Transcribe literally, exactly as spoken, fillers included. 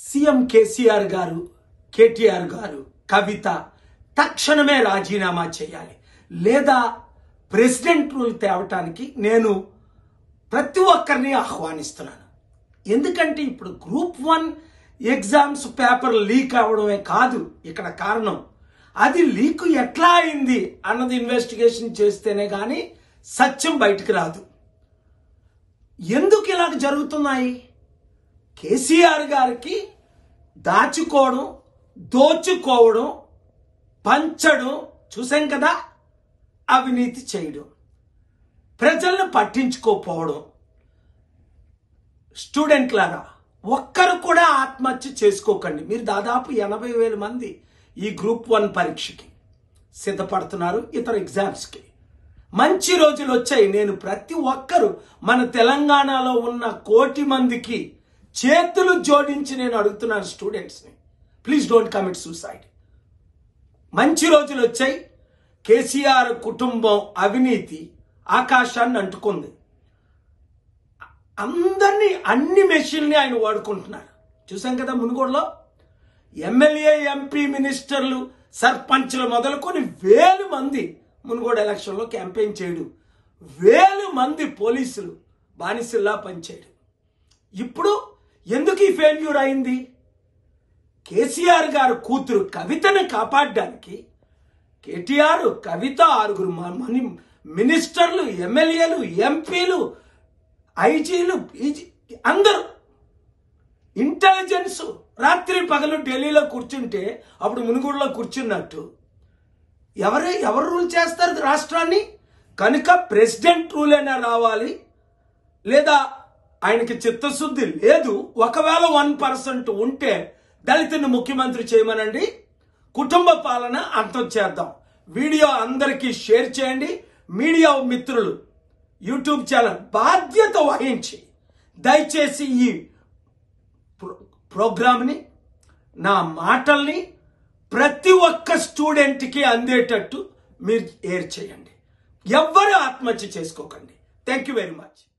CM KCR గారు, కేటీఆర్ గారు, కవిత తక్షణమే రాజీనామా చేయాలి, లేదా ప్రెసిడెంట్ రూల్ తేవటానికి నేను ప్రతి ఒక్కరిని ఆహ్వానిస్తున్నాను. ఎందుకంటే ఇప్పుడు group one exams paper leak అవడమే కాదు ఇక్కడ కారణం, అది లీక్ ఎట్లా అయింది అన్నది ఇన్వెస్టిగేషన్ చేస్తేనే కానీ సత్యం బయటికి రాదు. ఎందుకు ఇలా జరుగుతున్నాయి? కేసీఆర్ గారికి దాచుకోవడం, దోచుకోవడం, పంచడం చూసాం కదా, అవినీతి చేయడం, ప్రజలను పట్టించుకోకపోవడం. స్టూడెంట్లారా, ఒక్కరు కూడా ఆత్మహత్య చేసుకోకండి. మీరు దాదాపు ఎనభై వేల మంది ఈ గ్రూప్ వన్ పరీక్షకి సిద్ధపడుతున్నారు, ఇతర ఎగ్జామ్స్కి. మంచి రోజులు వచ్చాయి. నేను ప్రతి ఒక్కరు మన తెలంగాణలో ఉన్న కోటి మందికి చేతులు జోడించి నేను అడుగుతున్నాను స్టూడెంట్స్ని, ప్లీజ్ డోంట్ కమిట్ సూసైడ్. మంచి రోజులు వచ్చాయి. కేసీఆర్ కుటుంబం అవినీతి ఆకాశాన్ని అంటుకుంది. అందరినీ, అన్ని మెషిన్ని ఆయన వాడుకుంటున్నారు. చూసాం కదా మునుగోడులో ఎమ్మెల్యే, ఎంపీ, మినిస్టర్లు, సర్పంచ్లు మొదలుకొని వేలు మంది మునుగోడు ఎలక్షన్లో క్యాంపెయిన్ చేయడం, వేలు మంది పోలీసులు బానిసల్లా పనిచేయడం. ఇప్పుడు ఎందుకు ఈ ఫెయిల్యూర్ అయింది? కేసీఆర్ గారు కూతురు కవితను కాపాడడానికి కేటీఆర్, కవిత, ఆరుగురు మని మినిస్టర్లు, ఎమ్మెల్యేలు, ఎంపీలు, ఐజీలు, పీజీ అందరూ ఇంటెలిజెన్స్ రాత్రి పగలు ఢిల్లీలో కూర్చుంటే అప్పుడు మునుగోడులో కూర్చున్నట్టు ఎవరే ఎవరు రూల్ చేస్తారు రాష్ట్రాన్ని? కనుక ప్రెసిడెంట్ రూల్ అయినా రావాలి, లేదా ఆయనకి చిత్తశుద్ధి లేదు. ఒకవేళ వన్ పర్సెంట్ ఉంటే దళితుని ముఖ్యమంత్రి చేయమనండి, కుటుంబ పాలన అంతం చేద్దాం. వీడియో అందరికీ షేర్ చేయండి. మీడియా మిత్రులు, యూట్యూబ్ ఛానల్ బాధ్యత వహించి దయచేసి ఈ ప్రోగ్రామ్ని, నా మాటల్ని ప్రతి ఒక్క స్టూడెంట్కి అందేటట్టు మీరు ఏర్ చేయండి. ఎవ్వరు ఆత్మహత్య చేసుకోకండి. Thank you very much.